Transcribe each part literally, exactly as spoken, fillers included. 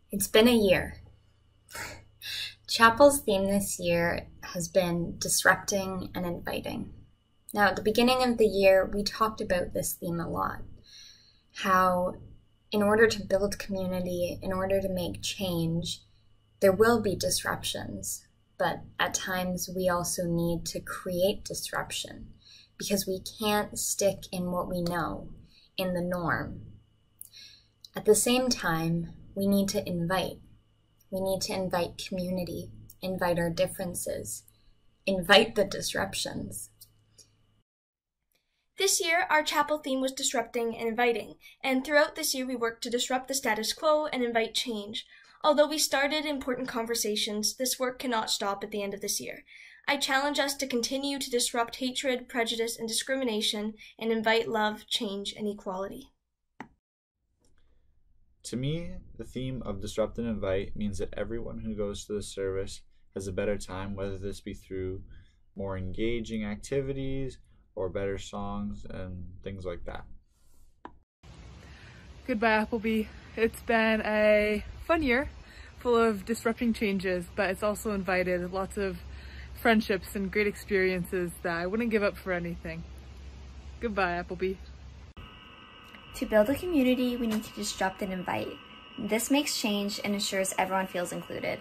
It's been a year. Chapel's theme this year has been disrupting and inviting. Now, at the beginning of the year, we talked about this theme a lot. How in order to build community, in order to make change, there will be disruptions, but at times we also need to create disruption because we can't stick in what we know, in the norm. At the same time, we need to invite. We need to invite community, invite our differences, invite the disruptions. This year, our chapel theme was disrupting and inviting, and throughout this year we worked to disrupt the status quo and invite change. Although we started important conversations, this work cannot stop at the end of this year. I challenge us to continue to disrupt hatred, prejudice, and discrimination, and invite love, change, and equality. To me, the theme of Disrupt and Invite means that everyone who goes to the service has a better time, whether this be through more engaging activities or better songs and things like that. Goodbye, Appleby. It's been a fun year, full of disrupting changes, but it's also invited lots of friendships and great experiences that I wouldn't give up for anything. Goodbye, Appleby. To build a community, we need to disrupt and invite. This makes change and ensures everyone feels included.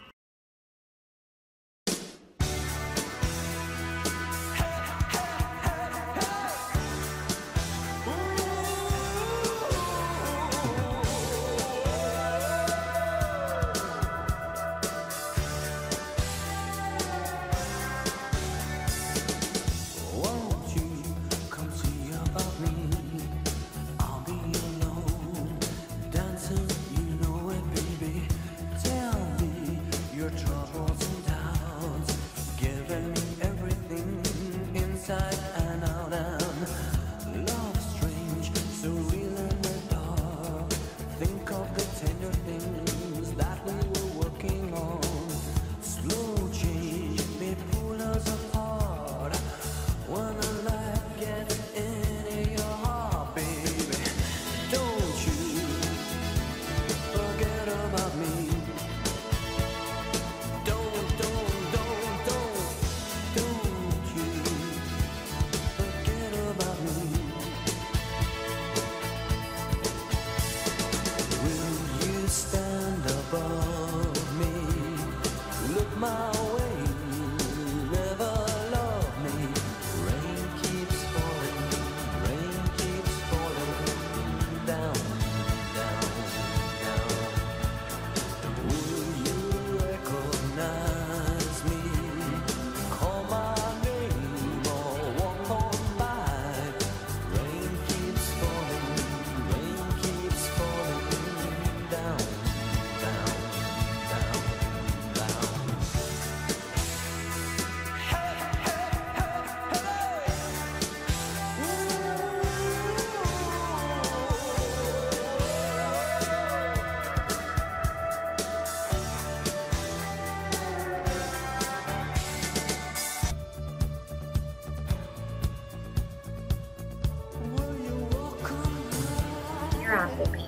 Appleby.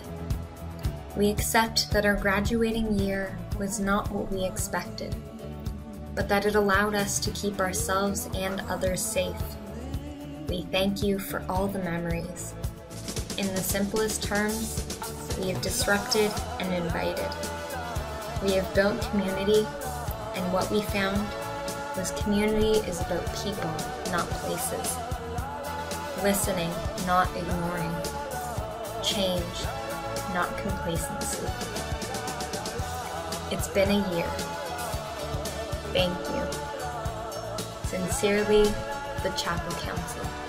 We accept that our graduating year was not what we expected, but that it allowed us to keep ourselves and others safe. We thank you for all the memories. In the simplest terms, we have disrupted and invited. We have built community, and what we found was community is about people, not places. Listening, not ignoring. Change, not complacency. It's been a year. Thank you. Sincerely, the Chapel Council.